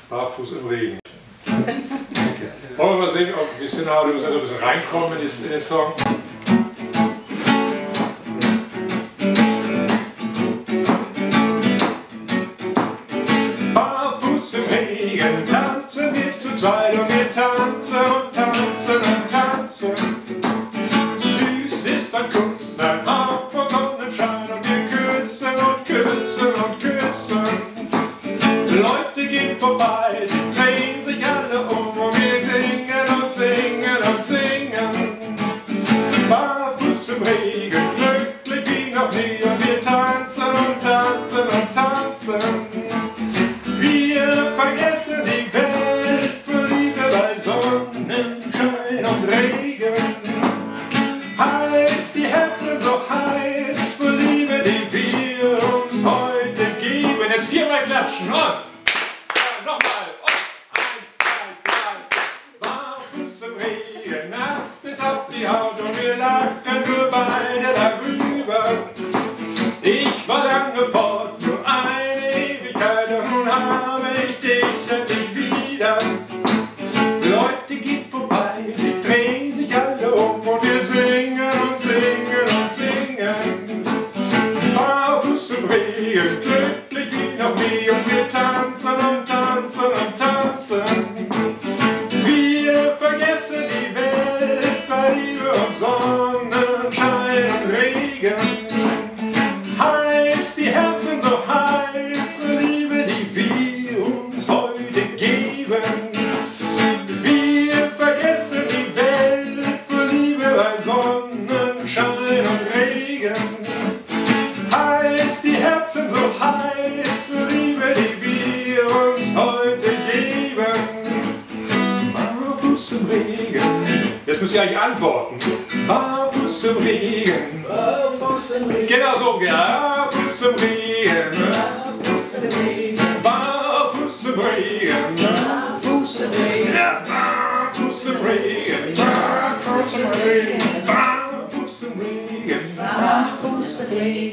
Barfuß im Regen. Wollen wir mal sehen, ob wir sind ein bisschen reinkommen in den Song. Barfuß im Regen tanzen wir zu zweit und wir tanzen und tanzen und tanzen. Süß ist ein Kuss, ein Hauch von Sonnenschein und wir küssen und küssen und küssen. Leute gehen vorbei, sie drehen sich alle um und wir singen und singen und singen. Barfuß im Regen, glücklich wie noch nie und wir tanzen und tanzen und tanzen. Wir vergessen die Welt für Liebe bei Sonnenschein und Regen. Heiß die Herzen so heiß für Liebe, die wir uns heute geben. Jetzt viermal klatschen und nochmal. Und 1, 2, 3. Barfuß im Regen, nass bis auf die Haut und wir lachen nur beide darüber. Ich war lange fort, nur eine Ewigkeit und nun habe ich dich endlich wieder. Leute gehen vorbei, sie drehen sich alle um und wir singen und singen und singen. Barfuß im Regen, glücklich wie noch nie und wir tanzen und tanzen und tanzen. Wir vergessen die Welt bei Liebe und Sonnenschein und Regen. Heiß die Herzen so heiß für Liebe, die wir uns heute geben. Wir vergessen die Welt für Liebe bei Sonnenschein und Regen. Heiß die Herzen so heiß für Liebe, die wir uns heute geben. Barfuß im Regen. Jetzt müsst ihr eigentlich antworten. Barfuß im Regen. Barfuß im Regen. Genau so, ja. Barfuß im Regen. Barfuß im Regen. Barfuß im Regen. Barfuß im Regen. Ja, barfuß im Regen. Barfuß im Regen. Barfuß im Regen. Barfuß im Regen.